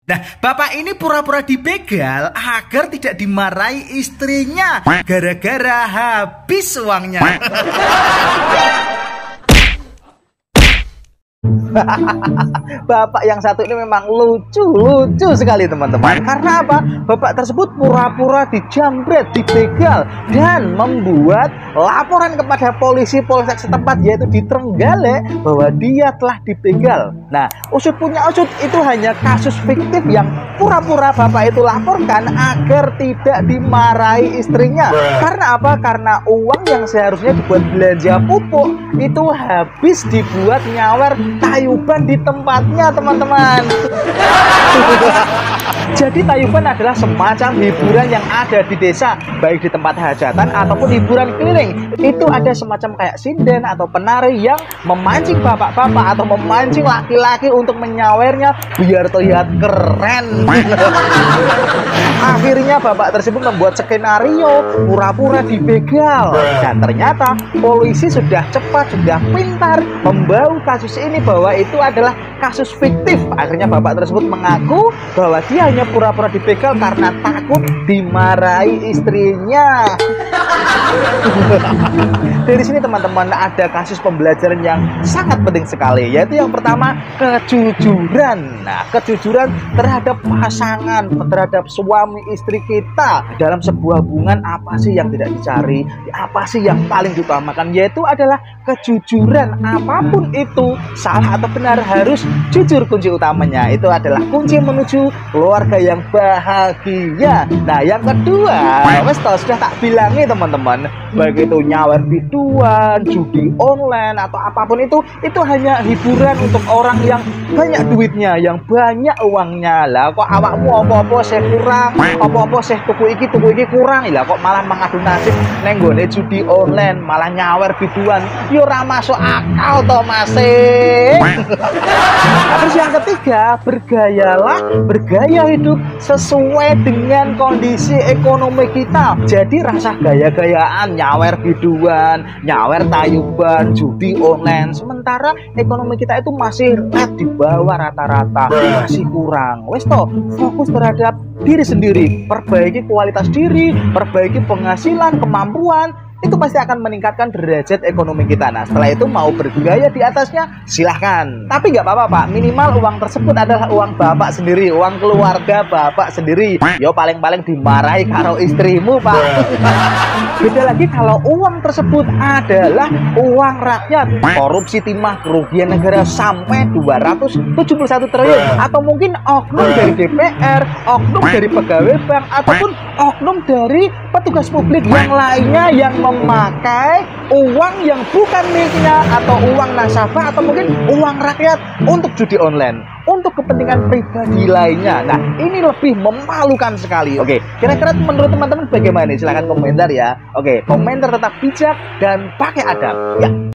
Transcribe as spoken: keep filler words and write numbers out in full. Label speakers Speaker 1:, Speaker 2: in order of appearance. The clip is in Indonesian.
Speaker 1: Nah, bapak ini pura-pura dibegal agar tidak dimarahi istrinya gara-gara habis uangnya.
Speaker 2: Bapak yang satu ini memang lucu-lucu sekali teman-teman. Karena apa? Bapak tersebut pura-pura dijamret, dibegal, dan membuat laporan kepada polisi polsek setempat, yaitu di Trenggalek, bahwa dia telah dibegal. Nah, usut punya usut, itu hanya kasus fiktif yang pura-pura bapak itu laporkan agar tidak dimarahi istrinya. Karena apa? Karena uang yang seharusnya dibuat belanja pupuk itu habis dibuat nyawer tayuban di tempatnya, teman-teman. Jadi tayuban adalah semacam hiburan yang ada di desa, baik di tempat hajatan ataupun hiburan keliling. Itu ada semacam kayak sinden atau penari yang memancing bapak-bapak atau memancing laki-laki untuk menyawernya biar terlihat keren. Akhirnya bapak tersebut membuat skenario pura-pura dibegal, dan ternyata polisi sudah cepat, sudah pintar membau kasus ini bahwa itu adalah kasus fiktif. Akhirnya bapak tersebut mengaku bahwa dia hanya pura-pura dibegal karena takut dimarahi istrinya. Dari sini teman-teman ada kasus pembelajaran yang sangat penting sekali, yaitu yang pertama, kejujuran. Nah, kejujuran terhadap pasangan, terhadap suami istri kita dalam sebuah hubungan. Apa sih yang tidak dicari, apa sih yang paling diutamakan, yaitu adalah kejujuran. Apapun itu, salah atau benar, harus jujur. Kunci utamanya itu adalah kunci menuju keluarga yang bahagia. Nah, yang kedua, wes tau sudah tak bilangi teman-teman, baik itu nyawer biduan, judi online atau apapun itu, itu hanya hiburan untuk orang yang banyak duitnya, yang banyak uangnya. Lah kok awakmu apa-apa saya kurang, apa-apa saya tuku iki tuku iki kurang, lah kok malah mengadu nasib neng gone judi online, malah nyawer biduan. Yo ora masuk akal to, Mas. Terus yang ketiga, bergayalah, bergaya hidup sesuai dengan kondisi ekonomi kita. Jadi rasa gaya-gayaan, nyawer biduan, nyawer tayuban, judi online, sementara ekonomi kita itu masih red di bawah rata-rata, masih kurang. Wes toh, fokus terhadap diri sendiri, perbaiki kualitas diri, perbaiki penghasilan, kemampuan, itu pasti akan meningkatkan derajat ekonomi kita. Nah, setelah itu mau bergaya di atasnya, silahkan. Tapi nggak apa-apa, Pak. Minimal uang tersebut adalah uang bapak sendiri, uang keluarga bapak sendiri. Yo paling-paling dimarahi karo istrimu, Pak. Beda lagi kalau uang tersebut adalah uang rakyat, korupsi timah kerugian negara sampai dua ratus tujuh puluh satu triliun, atau mungkin oknum dari D P R, oknum dari pegawai bank, ataupun oknum dari petugas publik yang lainnya yang memakai uang yang bukan miliknya atau uang nasabah atau mungkin uang rakyat untuk judi online, untuk kepentingan pribadi lainnya. Nah, ini lebih memalukan sekali. Oke, kira-kira menurut teman-teman bagaimana? Silahkan komentar ya. Oke, komentar tetap bijak dan pakai adab ya.